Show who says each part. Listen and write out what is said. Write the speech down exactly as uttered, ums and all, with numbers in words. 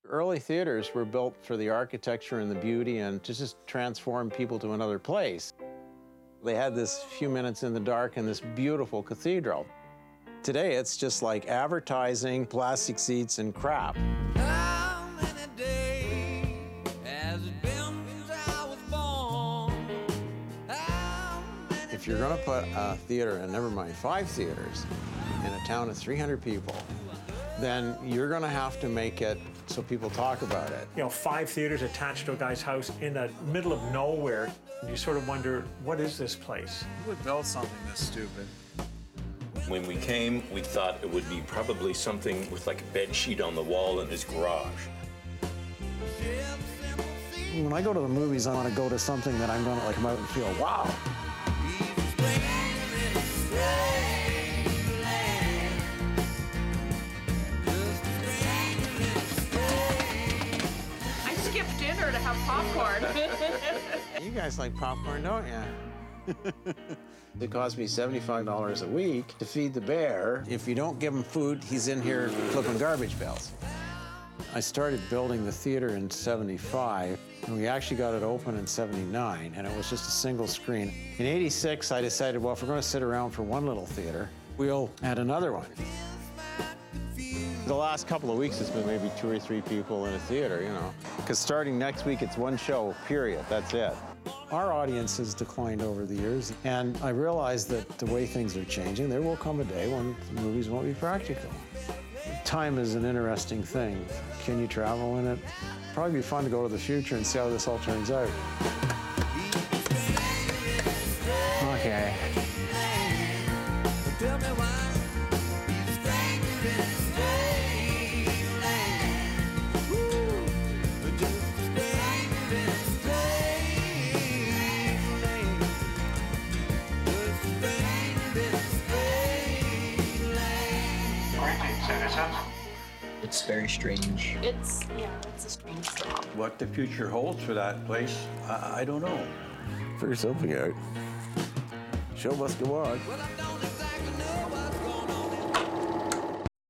Speaker 1: Early theaters were built for the architecture and the beauty and to just transform people to another place. They had this few minutes in the dark in this beautiful cathedral. Today, it's just like advertising, plastic seats, and crap.
Speaker 2: How many days has it been since I was born? How many
Speaker 1: If you're gonna put a theater, and never mind five theaters, in a town of three hundred people, then you're gonna have to make it so people talk about it.
Speaker 3: You know, five theaters attached to a guy's house in the middle of nowhere. You sort of wonder, what is this place?
Speaker 4: Who would build something this stupid?
Speaker 5: When we came, we thought it would be probably something with like a bed sheet on the wall in his garage.
Speaker 1: When I go to the movies, I want to go to something that I'm gonna like come out and feel, wow.
Speaker 6: I skipped dinner to have popcorn.
Speaker 1: You guys like popcorn, don't you? It cost me seventy-five dollars a week to feed the bear. If you don't give him food, he's in here flipping garbage bills. I started building the theater in seventy-five, and we actually got it open in seventy-nine, and it was just a single screen. In eighty-six, I decided, well, if we're gonna sit around for one little theater, we'll add another one. The last couple of weeks, it's been maybe two or three people in a theater, you know. Because starting next week, it's one show, period, that's it. Our audience has declined over the years, and I realized that the way things are changing, there will come a day when movies won't be practical. Time is an interesting thing. Can you travel in it? Probably be fun to go to the future and see how this all turns out. Okay.
Speaker 2: Tell me why he's stranger in a strange land. Woo! Just a stranger in a strange land. Just a stranger in a strange land.
Speaker 7: Greetings, citizens.
Speaker 8: It's very strange.
Speaker 6: It's, yeah, it's a strange thing.
Speaker 9: What the future holds for that place, I, I don't know.
Speaker 1: Figure something out. Show must go on.
Speaker 2: Well, I don't exactly know.